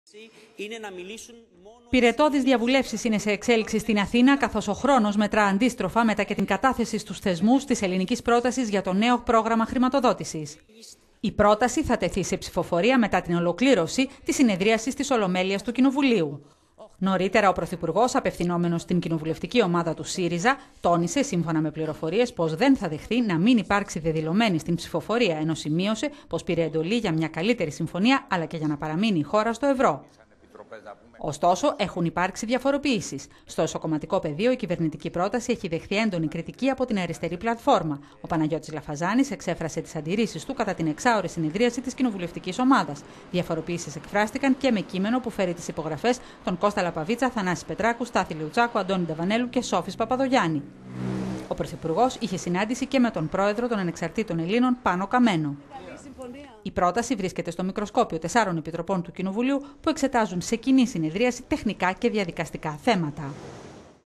Είναι να μιλήσουν μόνο... Πυρετώδεις διαβουλεύσεις είναι σε εξέλιξη στην Αθήνα, καθώς ο χρόνος μετρά αντίστροφα μετά και την κατάθεση στους θεσμούς της ελληνικής πρότασης για το νέο πρόγραμμα χρηματοδότησης. Η πρόταση θα τεθεί σε ψηφοφορία μετά την ολοκλήρωση της συνεδρίασης της Ολομέλειας του Κοινοβουλίου. Νωρίτερα, ο Πρωθυπουργός, απευθυνόμενος στην κοινοβουλευτική ομάδα του ΣΥΡΙΖΑ, τόνισε, σύμφωνα με πληροφορίες, πως δεν θα δεχθεί να μην υπάρξει δεδηλωμένη στην ψηφοφορία, ενώ σημείωσε πως πήρε εντολή για μια καλύτερη συμφωνία, αλλά και για να παραμείνει η χώρα στο ευρώ. Ωστόσο, έχουν υπάρξει διαφοροποιήσεις. Στο εσωκομματικό πεδίο, η κυβερνητική πρόταση έχει δεχθεί έντονη κριτική από την αριστερή πλατφόρμα. Ο Παναγιώτης Λαφαζάνης εξέφρασε τις αντιρρήσεις του κατά την εξάωρη συνεδρίαση της κοινοβουλευτικής ομάδας. Διαφοροποιήσεις εκφράστηκαν και με κείμενο που φέρει τις υπογραφές των Κώστα Λαπαβίτσα, Θανάση Πετράκου, Στάθη Λεουτσάκου, Αντώνη Νταβανέλου και Σόφης Παπαδογιάννη. Ο Πρωθυπουργός είχε συνάντηση και με τον πρόεδρο των Ανεξαρτήτων Ελλήνων, Πάνο Καμένο. Η πρόταση βρίσκεται στο μικροσκόπιο 4 επιτροπών του Κοινοβουλίου που εξετάζουν σε κοινή συνεδρίαση τεχνικά και διαδικαστικά θέματα.